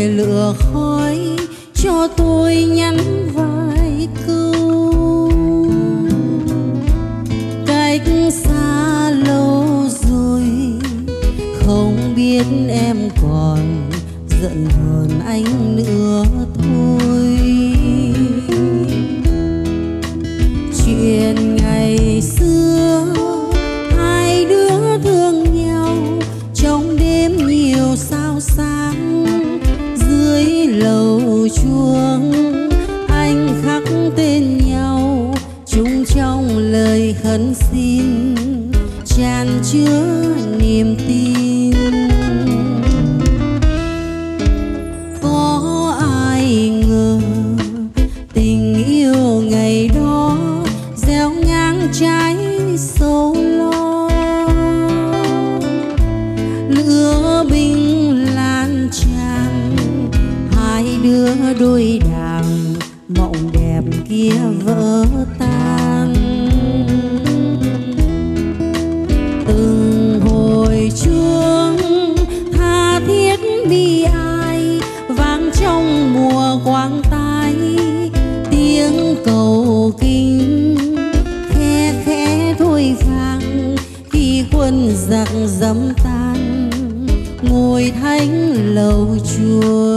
lửa khói cho tôi nhắn vài câu. Cách xa lâu rồi không biết em còn giận hờn anh nữa thôi. Chuyện ngày xưa hai đứa thương nhau trong đêm nhiều sao sáng, dưới lầu chuông anh khắc tên nhau chung trong lời khấn xin tràn chứa niềm tin. Có ai ngờ tình yêu ngày đó gieo ngang trái sâu lo, lửa binh lan tràn hai đứa đôi đàm, mộng đẹp kia vỡ tan. Từng hồi chuông tha thiết bi ai vang trong mùa quang tai, tiếng cầu kinh khe khẽ thôi vang khi quân giặc dẫm tan ngồi thánh lầu chùa.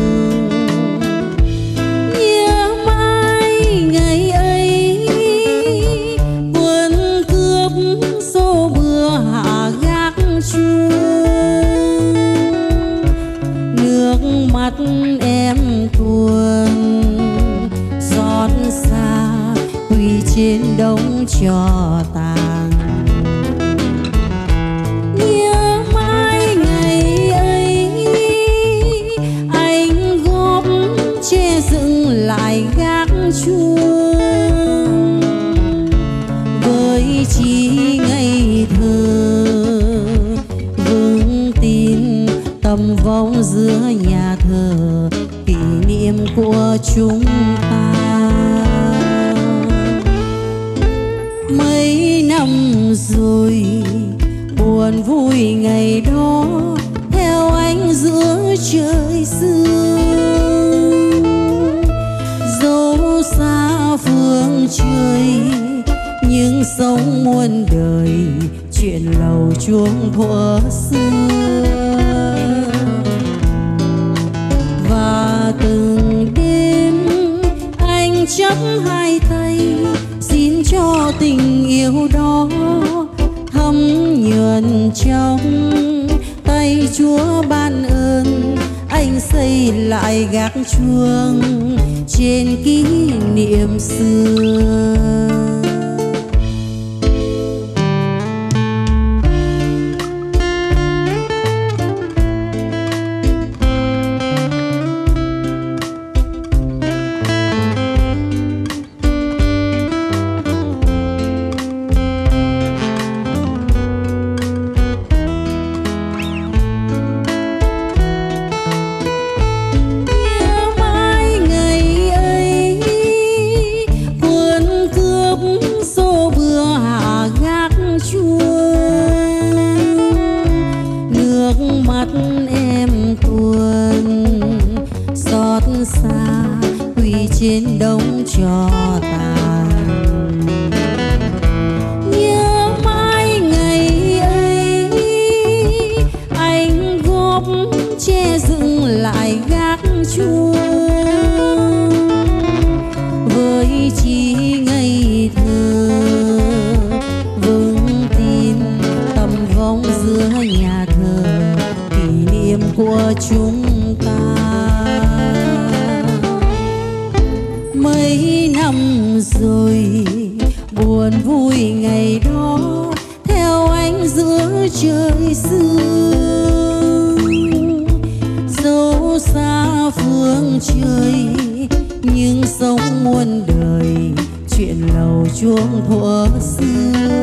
Nhớ mãi ngày ấy quân cướp xô bừa hạ gác chuông, nước mắt em tuôn xót xa quỳ trên đống tro tàn. Nhớ mãi ngày ấy anh góp che dựng lại gác chuông, với chỉ ngây thơ vững tin tầm vong giữa nhà thờ kỷ niệm của chúng ta. Mấy năm rồi buồn vui ngày đó theo anh giữa trời sương, dẫu xa phương trời nhưng sống muôn đời chuyện lầu chuông thuở xưa. Và từng đêm anh chắp hai tay xin cho tình yêu đó thấm nhuần trong tay Chúa ban ơn. Anh xây lại gác chuông trên kỷ niệm xưa. Xa quỳ trên đống tro tàn. Nhớ mãi ngày ấy anh góp che dựng lại gác chuông, với chỉ ngây thơ vững tin tầm vong giữa nhà thờ kỷ niệm của chúng ta. Mấy năm rồi buồn vui ngày đó theo anh giữa trời sương, dẫu xa phương trời nhưng sống muôn đời chuyện lầu chuông thuở xưa.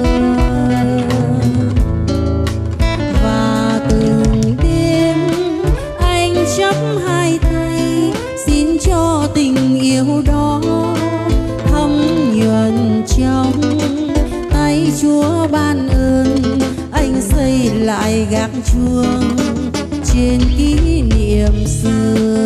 Và từng đêm anh chắp hai tay xin cho tình yêu đó thấm nhuần trong tay Chúa ban ơn. Anh xây lại gác chuông trên kỷ niệm xưa.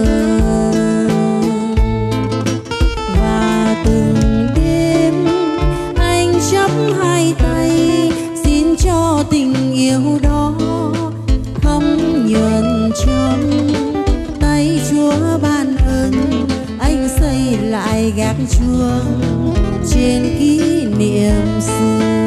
Chúa ban ơn, anh xây lại gác chuông trên kỷ niệm xưa.